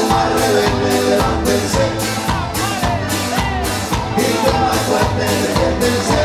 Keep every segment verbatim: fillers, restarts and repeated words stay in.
Alma rebelde, levántense. Griten más fuerte, despiértense.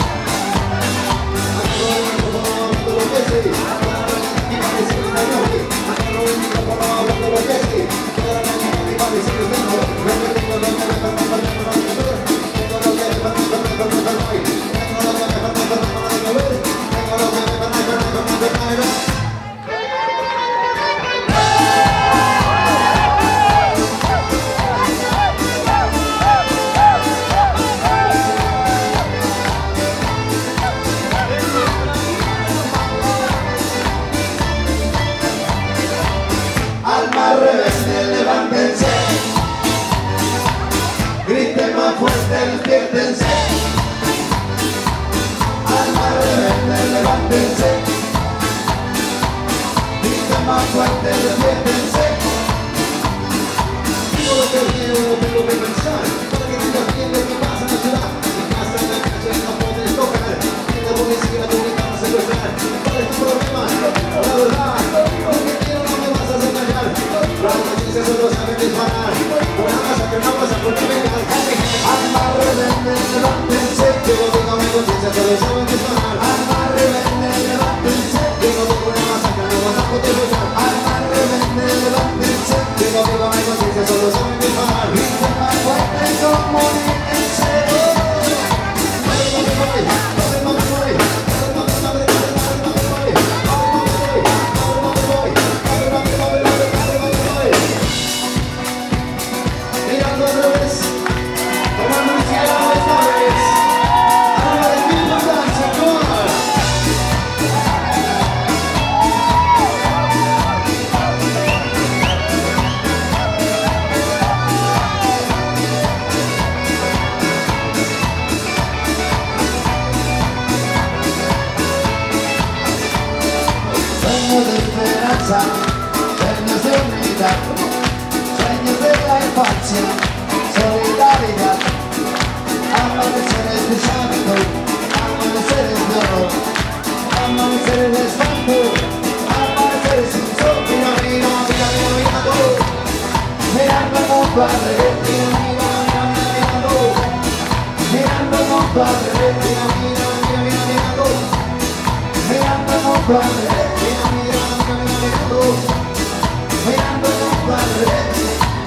Alma rebelde, levántense. Griten más fuerte, despiértense. Alma rebelde, levántense. Griten más fuerte, despiértense. Digo lo que quiero, no tengo que pensar. Para que digas bien lo que pasa en la ciudad. En casa, en la calle, no puedes tocar. En la policía, la pública va a secuestrar. ¿Cuál es tu problema? La verdad, lo que quiero no me vas a hacer callar. Las noticias solo saben disparar. Una cosa que no pasa porque venga. Alma rebelde, levántense. Que no tenga mi conciencia, solo saben disparar. Alma rebelde, levántense. Que no tengo una masacre, no van a poder luchar. Alma rebelde, levántense. Que no tenga mi conciencia, solo saben disparar. Griten más fuerte como en serio. Sueños de esperanza, sueños de unidad, sueños de la infancia, solidaridad. Amaneceres de santo, amaneceres de oro, amaneceres de espanto, amaneceres sin sol. Mira, mira, mira, mira, mirando, mirando el mundo al revés. Mira, mira, mira, mira, mirando, mirando el mundo al revés. Mira, mira, mira, mira, mirando, mirando el mundo al revés. Mirando el mundo al revés.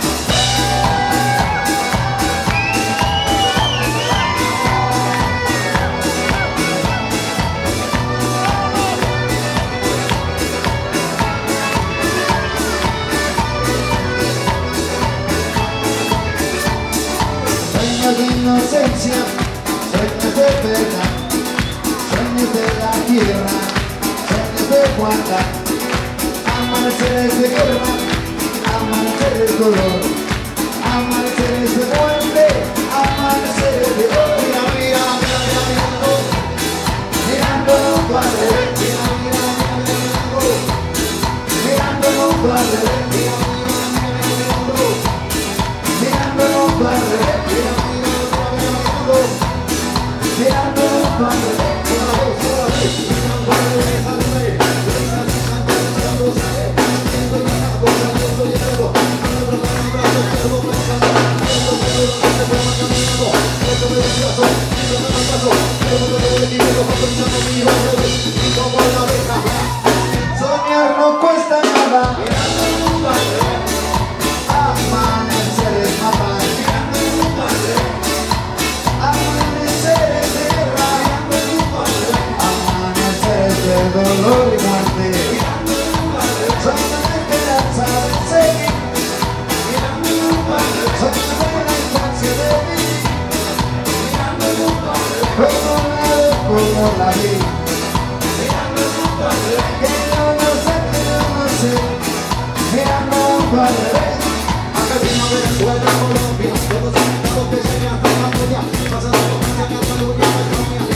Sueños de inocencia, sueños de verdad, sueños de la tierra, sueños de guardar. Amaneceres de guerra, amaneceres de dolor, amaneceres de muerte, amaneceres de dolor. Mira, mira, mira, mira, mirando, mirando el mundo al revés. Mira, mira, mira, mira, mirando, mirando el mundo al revés. Mira, mira, mira, mira, mirando, mirando el mundo al revés. Mira, mira, mira, mira, mirando, mirando el mundo al revés. Una vez, otra vez, mirando al revés, al revés. Soñar no cuesta nada. Amaneceres matar. Amaneceres de rabia. Amaneceres de dolor y muerte. Soñar de esperanza de seguir. Soñar de la infancia de vivir. Como la de como la vi. Que yo no sé, que yo no sé. Mirando un mundo al revés. Argentina, Venezuela, Colombia. Todos los estados que llegan a la familia. Pasando por Cataluña, España.